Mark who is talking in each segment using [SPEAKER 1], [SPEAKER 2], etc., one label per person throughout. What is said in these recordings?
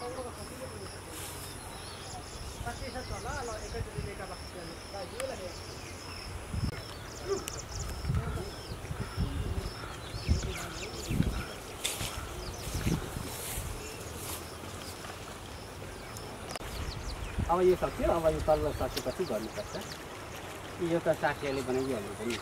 [SPEAKER 1] अब यो सक्यो अब यो तल्लो सकेपछि गर्नुपर्छ यो त साथीहरूले बनाइहाल्नु पनि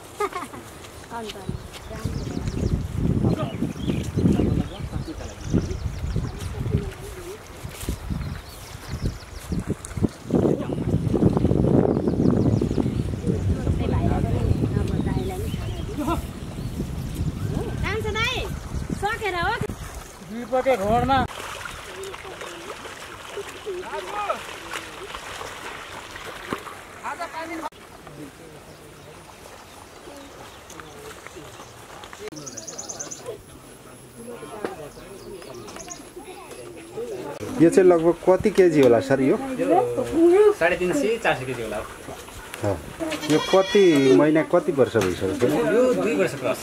[SPEAKER 2] दुईपटे घोडमा
[SPEAKER 3] यो चाहिँ लगभग कति केजी होला सर यो
[SPEAKER 1] 350-400 केजी होला
[SPEAKER 3] यो कति महिना कति वर्ष भइसक्यो
[SPEAKER 1] यो 2 वर्ष क्रस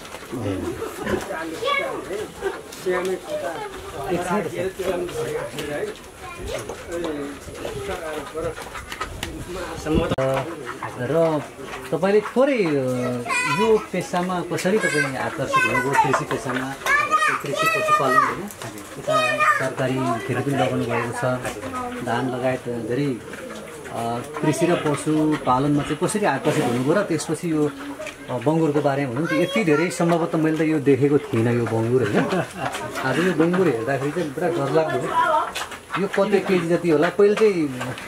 [SPEAKER 4] र तपाईले थोरै यो पेसामा कसरी तपाईँ आकर्षित हुनुभयो कृषि पेसामा कृषि पशुपालन होइन यता तरकारी खेती पनि लगाउनु भएको छ धान लगायत धेरै कृषि र पशुपालनमा चाहिँ कसरी आकर्षित हुनुभयो र त्यसपछि यो बङ्गुरको बारेमा भनौँ त यति धेरै सम्भवतः मैले त यो देखेको थिइनँ यो बङ्गुर होइन आज यो बङ्गुर हेर्दाखेरि चाहिँ पुरा डरलाग्दो यो कति केजी जति होला पहिले चाहिँ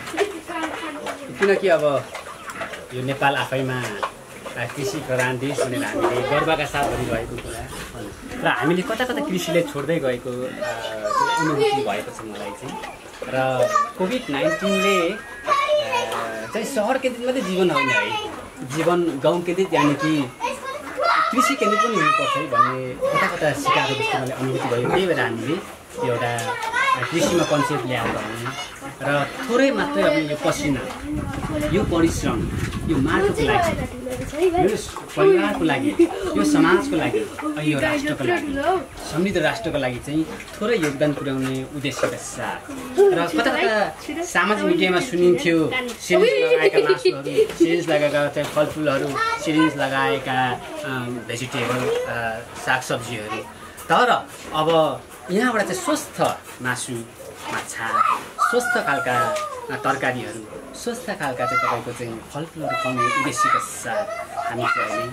[SPEAKER 1] किनकि अब यो नेपाल आफैमा कृषि प्रधान देश भनेर हामीले गर्वका साथ भनिरहेको कुरा र हामीले कता कता कृषिले छोड्दै गएको अनुभूति भएको छ मलाई चाहिँ र कोभिड-19ले चाहिँ सहर केन्द्रित मात्रै जीवन होइन है जीवन गाउँ केन्द्रित यानि कि कृषि केन्द्रित पनि हुनुपर्छ है भन्ने कता कता सिकाएको जस्तो मलाई अनुभूति भयो त्यही भएर हामीले एउटा कृषिमा कन्सेप्ट ल्याएर र थोरै मात्रै अब यो पसिना यो परिश्रम यो माटोको लागि यो परिवारको लागि यो समाजको लागि यो राष्ट्रको लागि समृद्ध राष्ट्रको लागि चाहिँ थोरै योगदान पुर्याउने उद्देश्यका साथ र कता कता सामाजिक मिडियामा सुनिन्थ्यो सिरिन्ज लगाएका मासुहरू सिरिन्ज लगाएका चाहिँ फलफुलहरू सिरिन्ज लगाएका भेजिटेबल सागसब्जीहरू तर अब यहाँबाट चाहिँ स्वस्थ मासु माछा स्वस्थ खालका तरकारीहरू स्वस्थ खालका चाहिँ तपाईँको चाहिँ फलफुलहरू खुवाउने उद्देश्यका साथ हामी चाहिँ अहिले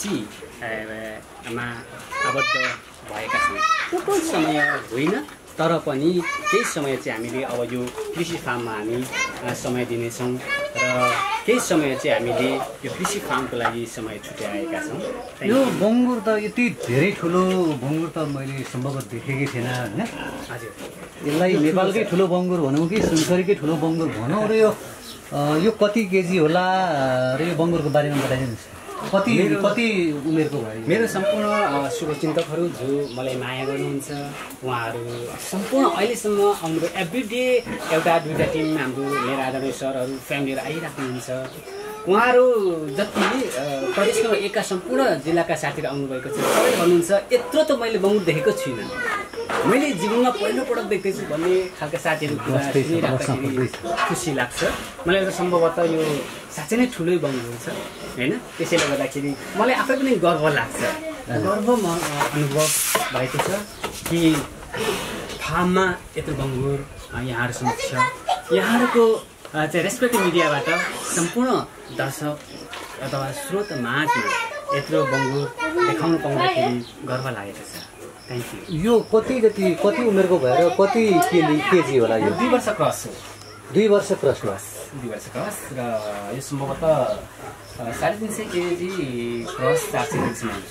[SPEAKER 1] कृषिमा आबद्ध भएका छौँ त्यो समय होइन तर पनि केही समय चाहिँ हामीले अब यो कृषि फार्ममा हामी समय दिनेछौँ र केही समय चाहिँ हामीले यो कृषि फार्मको लागि समय छुट्याएका छौँ
[SPEAKER 4] यो बङ्गुर त यति धेरै ठुलो बङ्गुर त मैले सम्भवतः देखेकै थिएन होइन
[SPEAKER 1] हजुर
[SPEAKER 4] यसलाई नेपालकै ठुलो बङ्गुर भनौँ कि सुनसरीकै ठुलो बङ्गुर भनौँ र यो कति केजी होला र यो बङ्गुरको बारेमा बताइदिनुहोस् कति उमेरको भयो
[SPEAKER 1] मेरो सम्पूर्ण शुभचिन्तकहरू जो मलाई माया गर्नुहुन्छ उहाँहरू सम्पूर्ण अहिलेसम्म आउनुभयो एभ्रिडे एउटा दुईवटा टिम हाम्रो मेरो आदरणीय सरहरू फ्यामिलीहरू आइराख्नुहुन्छ उहाँहरू जति प्रदेशको एका सम्पूर्ण जिल्लाका साथीहरू आउनुभएको छ सबै भन्नुहुन्छ यत्रो त मैले बङ्गुर देखेको छुइनँ मैले जीवनमा पहिलोपटक देख्दैछु भन्ने खालका साथीहरू कुरा सुनिराख्दाखेरि खुसी लाग्छ मलाई एउटा सम्भवतः यो साँच्चै नै ठुलै बङ्गुर छ होइन त्यसैले गर्दाखेरि मलाई आफै पनि गर्व लाग्छ गर्व अनुभव भएको छ कि फार्ममा यत्रो बङ्गुर यहाँहरू समक्ष यहाँहरूको चाहिँ रेस्पेक्टेड मिडियाबाट सम्पूर्ण दर्शक अथवा श्रोत माझमा यत्रो बङ्गुर देखाउन पाउँदाखेरि गर्व लागेको छ थ्याङ्क यू
[SPEAKER 4] यो कति उमेरको भएर कति केजी होला यो
[SPEAKER 1] 2 वर्ष क्रस हो
[SPEAKER 4] 2 वर्ष क्रस हो
[SPEAKER 1] 2 वर्ष क्रस र यो सम्भवतः 350 केजी क्रस 400 केजीसम्म हुन्छ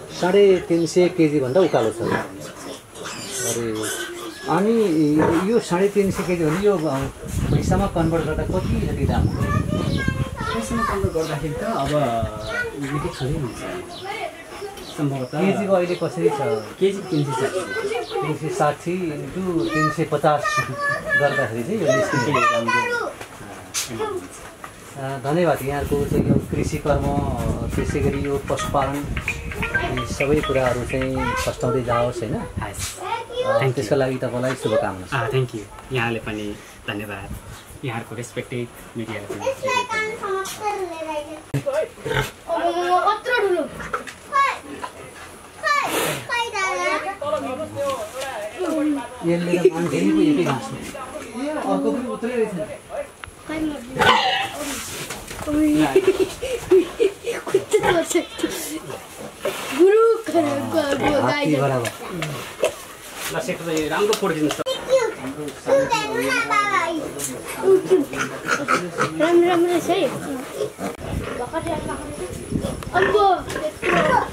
[SPEAKER 4] 350 केजी भन्दा उकालो छ अरे अनि यो 350 केजी भने यो पैसामा कन्भर्ट गर्दा कति जति दाम हो
[SPEAKER 1] पैसामा कन्भर्ट गर्दाखेरि त अब निकै ठुलै हुन्छ सम्भवतः
[SPEAKER 4] केजीको अहिले कसरी छ
[SPEAKER 1] केजी
[SPEAKER 4] 360 इन्टु 350 गर्दाखेरि चाहिँ यो निस्किने राम्रो धन्यवाद यहाँको चाहिँ यो कृषि कर्म त्यसै गरी यो पशुपालन सबै कुराहरू चाहिँ फस्टाउँदै जाओस् होइन त्यसको लागि तपाईँलाई शुभकामना।
[SPEAKER 1] Thank you. यहाँले पनि धन्यवाद। यहाँहरूको रेस्पेक्टेड मिडियालाई पनि
[SPEAKER 4] यसले मान्छे एकै घाँस्नु अर्को पनि उत्रै रहेछ
[SPEAKER 1] राम्रो पढिदिनुहोस्
[SPEAKER 5] राम्रो छ है